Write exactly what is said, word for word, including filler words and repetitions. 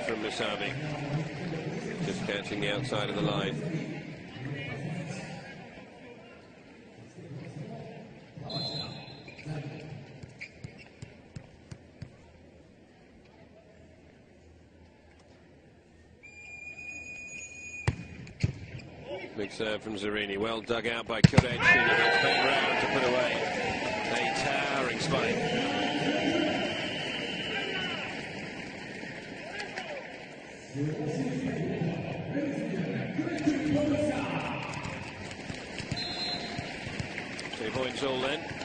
from Musavi. Just catching the outside of the line. Big serve from Zarini, well dug out by Kuresh. It's back round to put away a towering spike. Two points all then.